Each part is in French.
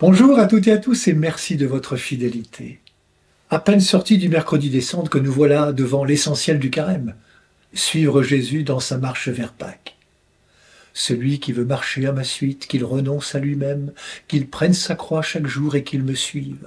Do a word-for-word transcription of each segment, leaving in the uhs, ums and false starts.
Bonjour à toutes et à tous et merci de votre fidélité. À peine sortis du mercredi des Cendres que nous voilà devant l'essentiel du carême, suivre Jésus dans sa marche vers Pâques. Celui qui veut marcher à ma suite, qu'il renonce à lui-même, qu'il prenne sa croix chaque jour et qu'il me suive.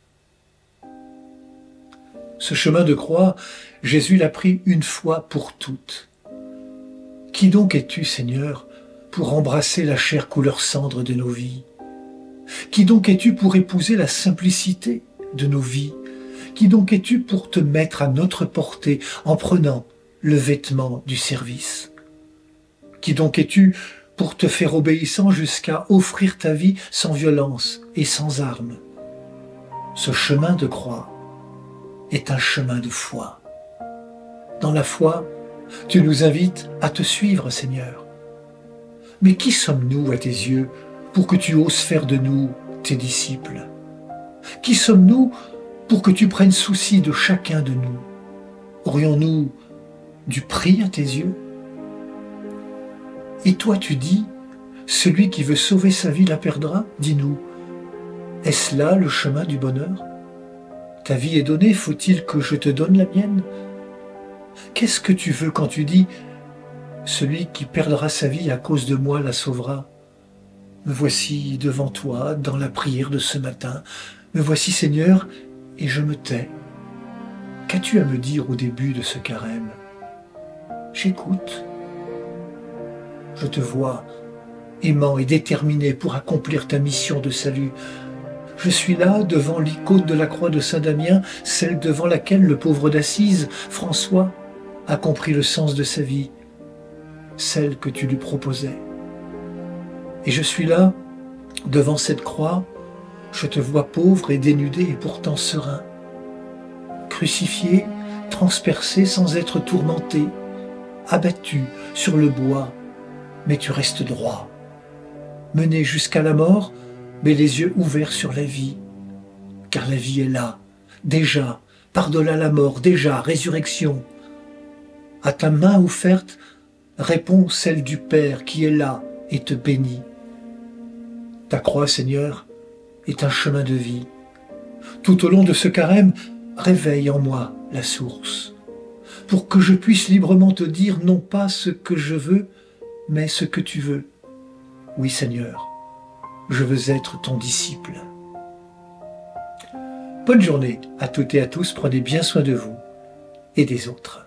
Ce chemin de croix, Jésus l'a pris une fois pour toutes. Qui donc es-tu, Seigneur, pour embrasser la chair couleur cendre de nos vies? Qui donc es-tu pour épouser la simplicité de nos vies? Qui donc es-tu pour te mettre à notre portée en prenant le vêtement du service? Qui donc es-tu pour te faire obéissant jusqu'à offrir ta vie sans violence et sans armes? Ce chemin de croix est un chemin de foi. Dans la foi, tu nous invites à te suivre, Seigneur. Mais qui sommes-nous à tes yeux pour que tu oses faire de nous tes disciples? Qui sommes-nous pour que tu prennes souci de chacun de nous? Aurions-nous du prix à tes yeux? Et toi tu dis, celui qui veut sauver sa vie la perdra? Dis-nous, est-ce là le chemin du bonheur? Ta vie est donnée, faut-il que je te donne la mienne? Qu'est-ce que tu veux quand tu dis, celui qui perdra sa vie à cause de moi la sauvera? Me voici devant toi, dans la prière de ce matin. Me voici, Seigneur, et je me tais. Qu'as-tu à me dire au début de ce carême? J'écoute. Je te vois, aimant et déterminé pour accomplir ta mission de salut. Je suis là, devant l'icône de la croix de Saint-Damien, celle devant laquelle le pauvre d'Assise, François, a compris le sens de sa vie, celle que tu lui proposais. Et je suis là, devant cette croix, je te vois pauvre et dénudé et pourtant serein, crucifié, transpercé sans être tourmenté, abattu sur le bois, mais tu restes droit, mené jusqu'à la mort, mais les yeux ouverts sur la vie, car la vie est là, déjà, par-delà la mort, déjà, résurrection. À ta main offerte, répond celle du Père qui est là et te bénit. Ta croix, Seigneur, est un chemin de vie. Tout au long de ce carême, réveille en moi la source, pour que je puisse librement te dire non pas ce que je veux, mais ce que tu veux. Oui, Seigneur, je veux être ton disciple. Bonne journée à toutes et à tous, prenez bien soin de vous et des autres.